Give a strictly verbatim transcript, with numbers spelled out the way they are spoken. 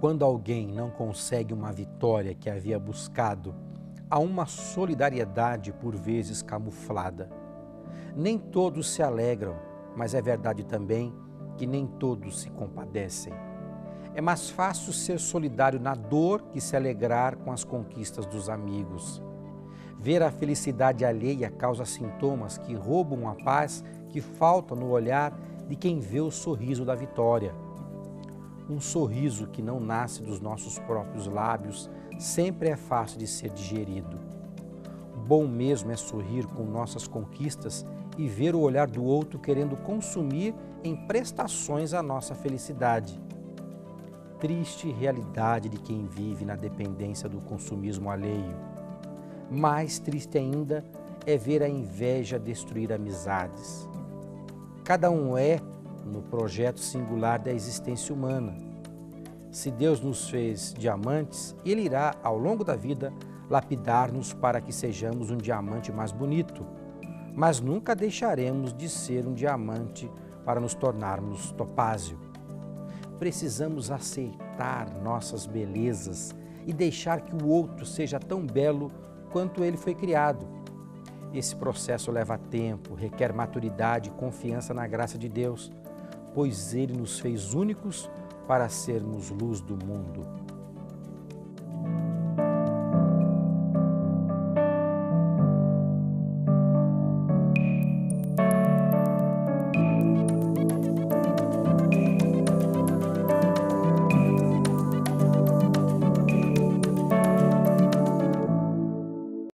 Quando alguém não consegue uma vitória que havia buscado, há uma solidariedade por vezes camuflada. Nem todos se alegram, mas é verdade também que nem todos se compadecem. É mais fácil ser solidário na dor que se alegrar com as conquistas dos amigos. Ver a felicidade alheia causa sintomas que roubam a paz que falta no olhar de quem vê o sorriso da vitória. Um sorriso que não nasce dos nossos próprios lábios sempre é fácil de ser digerido. Bom mesmo é sorrir com nossas conquistas e ver o olhar do outro querendo consumir em prestações a nossa felicidade. Triste realidade de quem vive na dependência do consumismo alheio. Mais triste ainda é ver a inveja destruir amizades. Cada um é no projeto singular da existência humana. Se Deus nos fez diamantes, Ele irá, ao longo da vida, lapidar-nos para que sejamos um diamante mais bonito, mas nunca deixaremos de ser um diamante para nos tornarmos topázio. Precisamos aceitar nossas belezas e deixar que o outro seja tão belo quanto ele foi criado. Esse processo leva tempo, requer maturidade e confiança na graça de Deus, pois Ele nos fez únicos para sermos luz do mundo.